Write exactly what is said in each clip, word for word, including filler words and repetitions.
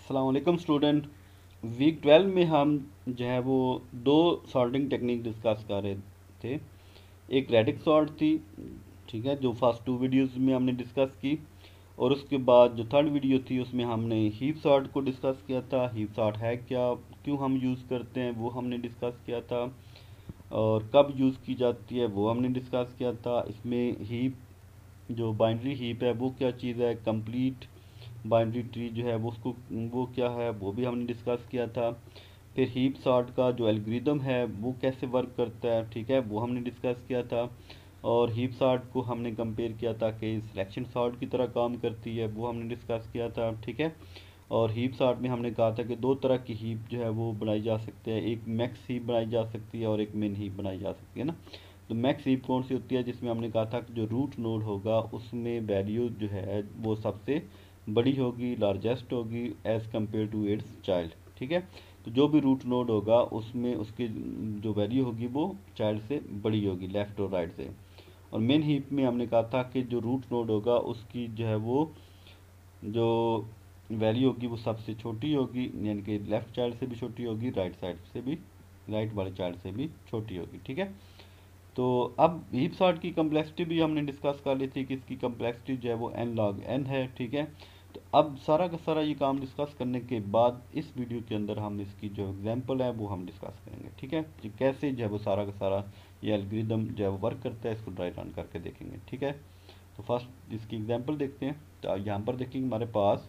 अस्सलाम वालेकुम student. Week twelve में हम जो है वो दो सॉर्टिंग टेक्निक डिस्कस कर रहे थे। एक रेडिक्स सॉर्ट थी, ठीक है, जो फर्स्ट टू वीडियोस में हमने डिस्कस की, और उसके बाद जो थर्ड वीडियो थी उसमें हमने हीप सॉर्ट को डिस्कस किया था। हीप सॉर्ट है क्या, क्यों हम यूज़ करते हैं, वो हमने डिस्कस किया था, और कब यूज़ की जाती है वो हमने डिस्कस किया था। इसमें हीप, जो बाइनरी हीप है वो क्या चीज़ है, कंप्लीट बाइनरी ट्री जो है वो उसको वो क्या है वो भी हमने डिस्कस किया था। फिर हीप सॉर्ट का जो एल्गोरिदम है वो कैसे वर्क करता है, ठीक है, वो हमने डिस्कस किया था। और हीप सॉर्ट को हमने कंपेयर किया था कि सिलेक्शन सॉर्ट की तरह काम करती है, वो हमने डिस्कस किया था, ठीक है। और हीप सॉर्ट में हमने कहा था कि दो तरह की हीप जो है वो बनाई जा सकती है, एक मैक्स हीप बनाई जा सकती है और एक मिन हीप बनाई जा सकती है ना। तो मैक्स हीप कौन सी होती है, जिसमें हमने कहा था कि जो रूट नोड होगा उसमें वैल्यू जो है वो सबसे बड़ी होगी, लार्जेस्ट होगी as compare to its child, ठीक है। तो जो भी रूट नोड होगा उसमें उसकी जो वैल्यू होगी वो चाइल्ड से बड़ी होगी, लेफ़्ट और राइट से। और मेन हीप में हमने कहा था कि जो रूट नोड होगा उसकी जो है वो जो वैल्यू होगी वो सबसे छोटी होगी, यानी कि लेफ़्ट चाइल्ड से भी छोटी होगी, राइट साइड से भी, राइट वाले चाइल्ड से भी छोटी होगी, ठीक है। तो अब हीप सॉर्ट की कम्प्लेक्सिटी भी हमने डिस्कस कर ली थी कि इसकी कम्प्लेक्सिटी जो है वो एन लॉग एन है, ठीक है। तो अब सारा का सारा ये काम डिस्कस करने के बाद इस वीडियो के अंदर हम इसकी जो एग्जांपल है वो हम डिस्कस करेंगे, ठीक है, कि कैसे जो है वो सारा का सारा ये एल्गोरिदम जो है वो वर्क करता है, इसको ड्राई रन करके देखेंगे, ठीक है। तो फर्स्ट इसकी एग्जांपल देखते हैं। तो यहाँ पर देखेंगे हमारे पास,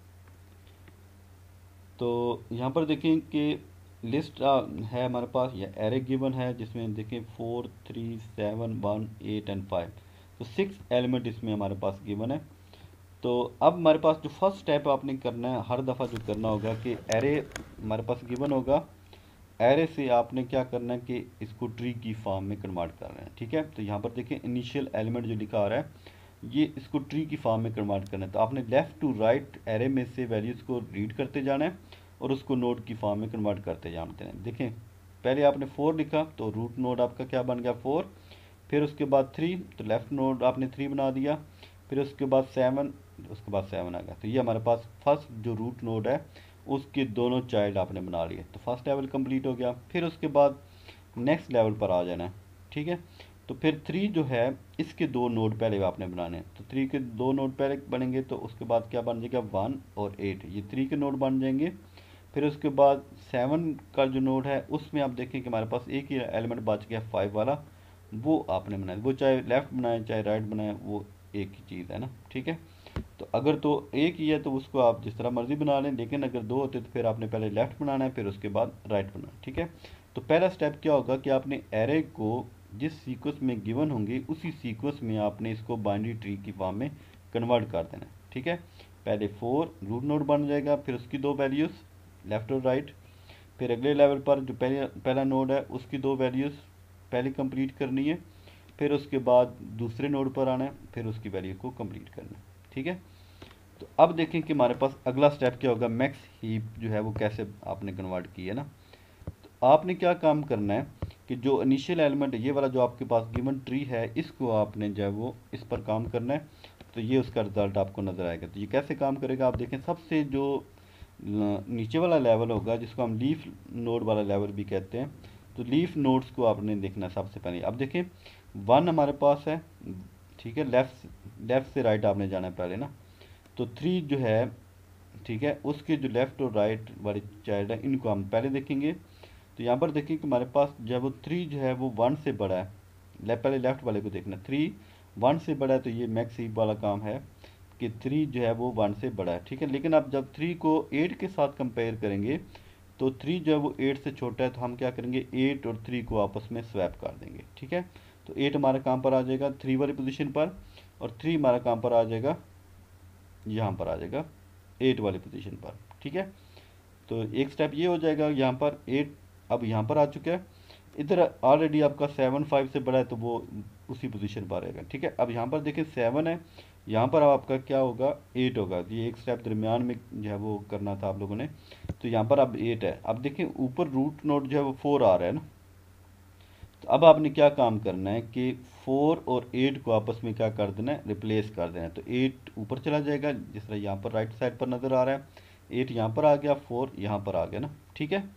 तो यहाँ पर देखें कि लिस्ट है हमारे पास, या एरे गिवन है जिसमें देखें four three seven one eight and five. तो सिक्स एलिमेंट इसमें हमारे पास गिवन है। तो अब हमारे पास जो फर्स्ट स्टेप आपने करना है, हर दफ़ा जो करना होगा कि एरे हमारे पास गिवन होगा, एरे से आपने क्या करना है कि इसको ट्री की फॉर्म में कन्वर्ट कर रहे हैं, ठीक है। तो यहाँ पर देखें इनिशियल एलिमेंट जो लिखा आ रहा है ये इसको ट्री की फॉर्म में कन्वर्ट करना है। तो आपने लेफ़्ट टू राइट एरे में से वैल्यूज़ को रीड करते जाना है और उसको नोड की फॉर्म में कन्वर्ट करते जाते हैं। देखें पहले आपने फोर लिखा तो रूट नोड आपका क्या बन गया, फोर। फिर उसके बाद थ्री, तो लेफ़्ट नोड आपने थ्री बना दिया। फिर उसके बाद सेवन, उसके बाद सेवन आ गया। तो ये हमारे पास फर्स्ट जो रूट नोड है उसके दोनों चाइल्ड आपने बना लिए, तो फर्स्ट लेवल कंप्लीट हो गया। फिर उसके बाद नेक्स्ट लेवल पर आ जाना है, ठीक है। तो फिर थ्री जो है इसके दो नोड पहले आपने बनाने हैं, तो थ्री के दो नोड पहले बनेंगे, तो उसके बाद क्या बन जाएगा, वन और एट, ये थ्री के नोड बन जाएंगे। फिर उसके बाद सेवन का जो नोड है उसमें आप देखें कि हमारे पास एक ही एलिमेंट बच गया फाइव वाला, वो आपने बनाया, वो चाहे लेफ़्ट बनाए चाहे राइट बनाए वो एक ही चीज़ है ना, ठीक है। तो अगर तो एक ही है तो उसको आप जिस तरह मर्जी बना लें, लेकिन अगर दो होते तो फिर आपने पहले लेफ़्ट बनाना है फिर उसके बाद राइट बनाना है, ठीक है। तो पहला स्टेप क्या होगा कि आपने एरे को जिस सीक्वेंस में गिवन होंगे उसी सीक्वेंस में आपने इसको बाइनरी ट्री की फॉर्म में कन्वर्ट कर देना है, ठीक है। पहले फोर रूट नोड बन जाएगा, फिर उसकी दो वैल्यूज़ लेफ़्ट और राइट। फिर अगले लेवल पर जो पहले पहला नोड है उसकी दो वैल्यूज़ पहले कंप्लीट करनी है। फिर उसके बाद दूसरे नोड पर आना है, फिर उसकी वैल्यू को कंप्लीट करना है, ठीक है। तो अब देखें कि हमारे पास अगला स्टेप क्या होगा, मैक्स हीप जो है वो कैसे आपने कन्वर्ट की है ना। तो आपने क्या काम करना है कि जो इनिशियल एलिमेंट है ये वाला जो आपके पास गिवन ट्री है इसको आपने जो है वो इस पर काम करना है। तो ये उसका रिजल्ट आपको नज़र आएगा। तो ये कैसे काम करेगा आप देखें, सबसे जो नीचे वाला लेवल होगा जिसको हम लीफ नोड वाला लेवल भी कहते हैं, तो लीफ नोड्स को आपने देखना सबसे पहले। अब देखें वन हमारे पास है, ठीक है, लेफ्ट लेफ्ट से राइट आपने जाना है पहले ना। तो थ्री जो है, ठीक है, उसके जो लेफ़्ट और राइट वाले चाइल्ड है इनको हम पहले देखेंगे। तो यहाँ पर देखिए कि हमारे पास जब वो थ्री जो है वो वन से बड़ा है, ले पहले लेफ़्ट वाले को देखना, थ्री वन से बड़ा है तो ये मैक्स हीप वाला काम है कि थ्री जो है वो वन से बड़ा है, ठीक है। लेकिन अब जब थ्री को एट के साथ कंपेयर करेंगे तो थ्री जो है वो एट से छोटा है, तो हम क्या करेंगे, एट और थ्री को आपस में स्वैप कर देंगे, ठीक है। तो एट हमारे काम पर आ जाएगा थ्री वाली पोजीशन पर, और थ्री हमारा काम पर आ जाएगा, यहाँ पर आ जाएगा एट वाली पोजीशन पर, ठीक है। तो एक स्टेप ये हो जाएगा, यहाँ पर एट अब यहाँ पर आ चुका है, इधर ऑलरेडी आपका सेवन फाइव से बड़ा है तो वो उसी पोजीशन पर रहेगा, ठीक है। अब यहाँ पर देखिए सेवन है, यहाँ पर आपका क्या होगा, एट होगा। ये एक स्टेप दरमियान में जो है वो करना था आप लोगों ने। तो यहाँ पर अब एट है। अब देखिए ऊपर रूट नोड जो है वो फोर आ रहा है ना। तो अब आपने क्या काम करना है कि फोर और एट को आपस में क्या कर देना है, रिप्लेस कर देना है। तो एट ऊपर चला जाएगा जिस तरह यहाँ पर राइट साइड पर नज़र आ रहा है, एट यहाँ पर आ गया, फोर यहाँ पर आ गया ना, ठीक है।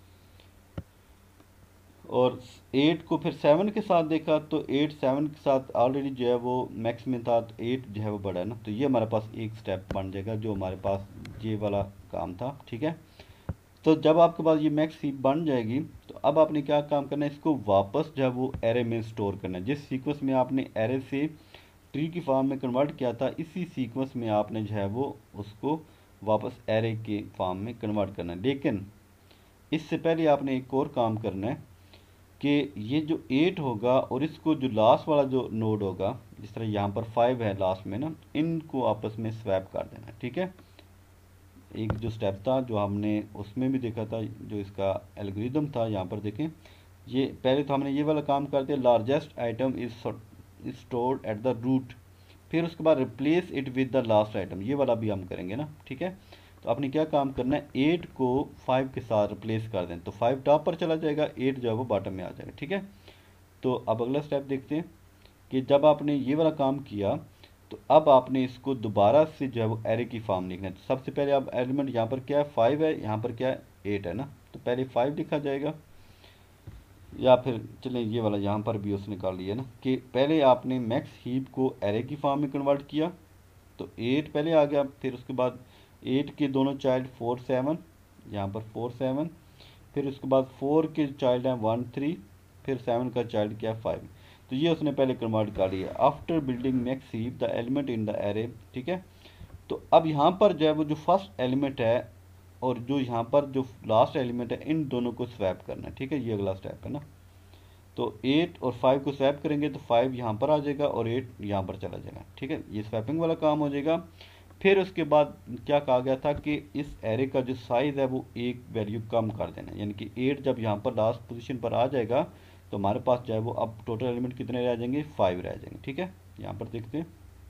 और एट को फिर सेवन के साथ देखा तो एट सेवन के साथ ऑलरेडी जो है वो मैक्स में था, तो एट जो है वो बड़ा है ना, तो ये हमारे पास एक स्टेप बन जाएगा जो हमारे पास ये वाला काम था, ठीक है। तो जब आपके पास ये मैक्स हीप बन जाएगी तो अब आपने क्या काम करना है, इसको वापस जो है वो एरे में स्टोर करना है। जिस सीक्वेंस में आपने एरे से ट्री की फॉर्म में कन्वर्ट किया था, इसी सीक्वेंस में आपने जो है वो उसको वापस एरे के फॉर्म में कन्वर्ट करना है। लेकिन इससे पहले आपने एक और काम करना है कि ये जो एट होगा और इसको जो लास्ट वाला जो नोड होगा, जिस तरह यहाँ पर फाइव है लास्ट में ना, इनको आपस में स्वैप कर देना है, ठीक है। एक जो स्टेप था जो हमने उसमें भी देखा था, जो इसका एल्गोरिदम था, यहाँ पर देखें, ये पहले तो हमने ये वाला काम कर दिया, largest item is stored at the root, फिर उसके बाद replace it with the last item, ये वाला भी हम करेंगे ना, ठीक है। तो आपने क्या काम करना है, एट को फाइव के साथ रिप्लेस कर दें तो फाइव टॉप पर चला जाएगा, एट जो है वो बॉटम में आ जाएगा, ठीक है। तो अब अगला स्टेप देखते हैं कि जब आपने ये वाला काम किया तो अब आपने इसको दोबारा से जो है वो एरे की फॉर्म लिखना है। तो सबसे पहले आप एलिमेंट यहाँ पर क्या है, फाइव है, यहाँ पर क्या है, एट है ना, तो पहले फाइव लिखा जाएगा, या फिर चलें ये वाला यहाँ पर भी उसने कर लिया ना कि पहले आपने मैक्स हीप को एरे की फॉर्म में कन्वर्ट किया, तो एट पहले आ गया, फिर उसके बाद एट के दोनों चाइल्ड फोर सेवन, यहाँ पर फोर सेवन, फिर उसके बाद फोर के चाइल्ड हैं वन थ्री, फिर सेवन का चाइल्ड क्या है फाइव, तो ये उसने पहले कन्वर्ट कर लिया। After building max heap the element in the array, ठीक है। तो अब यहाँ पर जो है वो जो फर्स्ट एलिमेंट है और जो यहाँ पर जो लास्ट एलिमेंट है, इन दोनों को स्वैप करना है, ठीक है, ये अगला स्टेप है ना। तो एट और फाइव को स्वैप करेंगे तो फाइव यहाँ पर आ जाएगा और एट यहाँ पर चला जाएगा, ठीक है, ये स्वैपिंग वाला काम हो जाएगा। फिर उसके बाद क्या कहा गया था कि इस एरे का जो साइज़ है वो एक वैल्यू कम कर देना है, यानी कि एट जब यहाँ पर लास्ट पोजीशन पर आ जाएगा तो हमारे पास जो है वो अब टोटल एलिमेंट कितने रह जाएंगे, फाइव रह जाएंगे, ठीक है। यहाँ पर देखते हैं,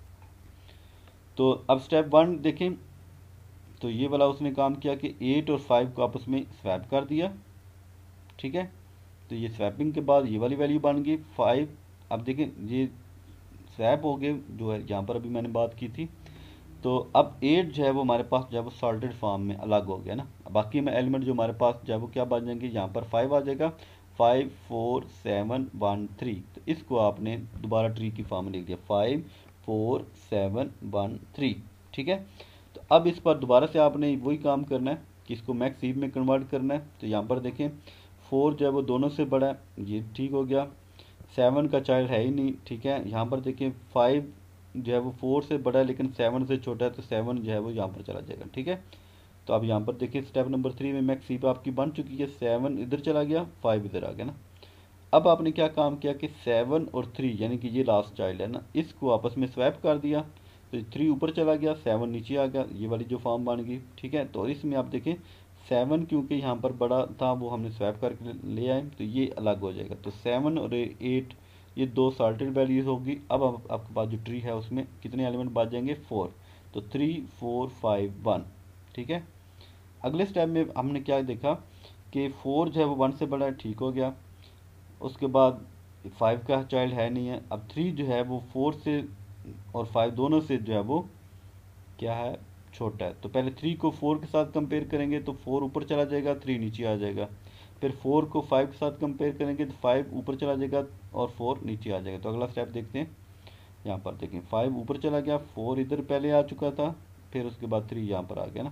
तो अब स्टेप वन देखें, तो ये वाला उसने काम किया कि एट और फाइव को आपस में स्वैप कर दिया, ठीक है। तो ये स्वैपिंग के बाद ये वाली वैल्यू बन गई फाइव। अब देखें ये स्वैप हो गए जो है यहाँ पर अभी मैंने बात की थी, तो अब एट जो है वो हमारे पास जो है वो सॉल्टेड फॉर्म में अलग हो गया ना। बाकी में एलिमेंट जो हमारे पास जो है वो क्या बन जाएंगे, यहाँ पर फाइव आ जाएगा, five four seven one three, तो इसको आपने दोबारा ट्री की फॉर्म में लिख दिया, five four seven one three, ठीक है। तो अब इस पर दोबारा से आपने वही काम करना है कि इसको मैक्स हीप में कन्वर्ट करना है। तो यहाँ पर देखें फोर जो है वो दोनों से बड़ा है, ये ठीक हो गया, सेवन का चाइल्ड है ही नहीं, ठीक है। यहाँ पर देखिए फाइव जो है वो फोर से बड़ा है लेकिन सेवन से छोटा है, तो सेवन जो है वो यहाँ पर चला जाएगा, ठीक है। तो अब यहाँ पर देखिए स्टेप नंबर थ्री में मैक्स हीप आपकी बन चुकी है, सेवन इधर चला गया, फाइव इधर आ गया ना। अब आपने क्या काम किया कि सेवन और थ्री यानी कि ये लास्ट चाइल्ड है ना, इसको आपस में स्वैप कर दिया, तो थ्री ऊपर चला गया, सेवन नीचे आ गया, ये वाली जो फॉर्म बन गई, ठीक है। तो इसमें आप देखें सेवन क्योंकि यहाँ पर बड़ा था वो हमने स्वैप करके ले आए, तो ये अलग हो जाएगा। तो सेवन और एट ये दो सॉल्टेड वैल्यूज होगी। अब आप, आपके पास जो ट्री है उसमें कितने एलिमेंट बच जाएंगे, फोर, तो थ्री फोर फाइव वन, ठीक है। अगले स्टेप में हमने क्या देखा कि फोर जो है वो वन से बड़ा है, ठीक हो गया। उसके बाद फाइव का चाइल्ड है नहीं है, अब थ्री जो है वो फोर से और फाइव दोनों से जो है वो क्या है, छोटा है। तो पहले थ्री को फोर के साथ कंपेयर करेंगे तो फोर ऊपर चला जाएगा, थ्री नीचे आ जाएगा। फिर फोर को फाइव के साथ कंपेयर करेंगे तो फाइव ऊपर चला जाएगा और फोर नीचे आ जाएगा। तो अगला स्टेप देखते हैं, यहाँ पर देखें फाइव ऊपर चला गया, फोर इधर पहले आ चुका था, फिर उसके बाद थ्री यहाँ पर आ गया ना,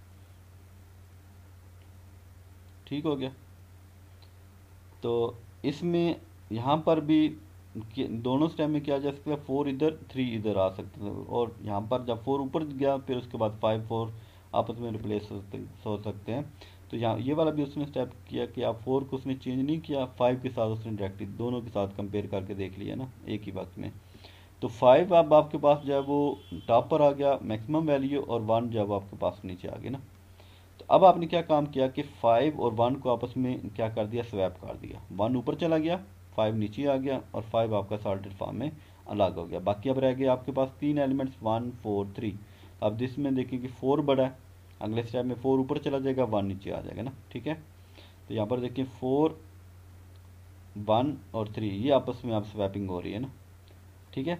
ठीक हो गया। तो इसमें यहाँ पर भी दोनों स्टेप में क्या जा सकता है, फोर इधर थ्री इधर आ सकते हैं, और यहाँ पर जब फोर ऊपर गया फिर उसके बाद फाइव फोर आपस में रिप्लेस हो सकते हैं। तो यहाँ ये वाला भी उसने स्टेप किया कि आप फोर को उसने चेंज नहीं किया, फाइव के साथ उसने डायरेक्टली दोनों के साथ कंपेयर करके देख लिया ना एक ही वक्त में। तो फाइव अब आपके पास जो है वो टॉप पर आ गया मैक्सिमम वैल्यू, और वन जो है आपके पास नीचे आ गया ना। तो अब आपने क्या काम किया कि फाइव और वन को आपस में क्या कर दिया, स्वैप कर दिया, वन ऊपर चला गया, फाइव नीचे आ गया, और फाइव आपका सॉल्टेड फॉर्म में अलग हो गया। बाकी अब रह गए आपके पास तीन एलिमेंट्स, वन फोर थ्री। अब जिसमें देखिए कि फोर बड़ा है, अगले स्टेप में फोर ऊपर चला जाएगा, वन नीचे आ जाएगा ना, ठीक है। तो यहाँ पर देखिए फोर वन और थ्री ये आपस में आप स्वैपिंग हो रही है ना, ठीक है।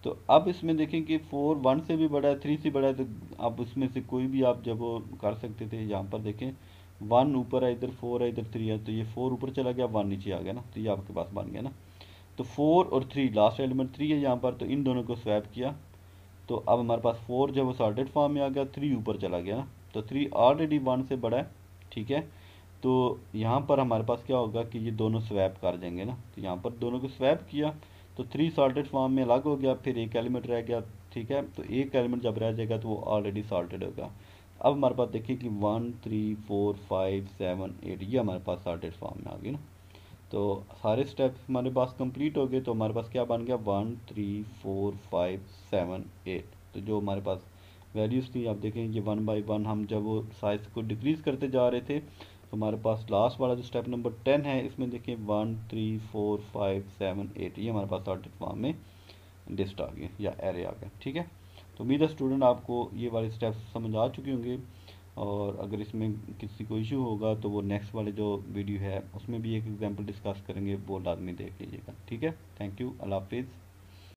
तो अब इसमें देखें कि फोर वन से भी बड़ा है, थ्री से बड़ा है, तो अब उसमें से कोई भी आप जब वो कर सकते थे। यहाँ पर देखें वन ऊपर है, इधर फोर है, इधर थ्री है, तो ये फोर ऊपर चला गया, वन नीचे आ गया ना, तो ये आपके पास बन गया ना। तो फोर और थ्री, लास्ट एलिमेंट थ्री है यहाँ पर, तो इन दोनों को स्वैप किया, तो अब हमारे पास फोर जब वो सॉर्टेड फॉर्म में आ गया, थ्री ऊपर चला गया ना, तो थ्री ऑलरेडी वन से बड़ा है, ठीक है। तो यहाँ पर हमारे पास क्या होगा कि ये दोनों स्वैप कर जाएंगे ना, तो यहाँ पर दोनों को स्वैप किया, तो थ्री सॉर्टेड फॉर्म में अलग हो गया, फिर एक एलिमेंट रह गया, ठीक है। तो एक एलिमेंट जब रह जाएगा तो वो ऑलरेडी सॉर्टेड होगा। अब हमारे पास देखिए कि one three four five seven eight, ये हमारे पास सॉर्टेड फॉर्म में आ गई ना। तो सारे स्टेप्स हमारे पास कंप्लीट हो गए, तो हमारे पास क्या बन गया, one three four five seven eight. तो जो हमारे पास वैल्यूज़ थी, आप देखें ये वन बाई वन हम जब वो साइज़ को डिक्रीज़ करते जा रहे थे, तो हमारे पास लास्ट वाला जो स्टेप नंबर टेन है, इसमें देखें one three four five seven eight, ये हमारे पास सॉर्टेड फॉर्म में लिस्ट आ गई या एरे आ गया, ठीक है। तो उम्मीद है स्टूडेंट आपको ये वाले स्टेप्स समझ आ चुके होंगे, और अगर इसमें किसी को इशू होगा तो वो नेक्स्ट वाले जो वीडियो है उसमें भी एक एग्जांपल डिस्कस करेंगे, वो लाजमी देख लीजिएगा, ठीक है। थैंक यू, अल्लाह हाफिज़।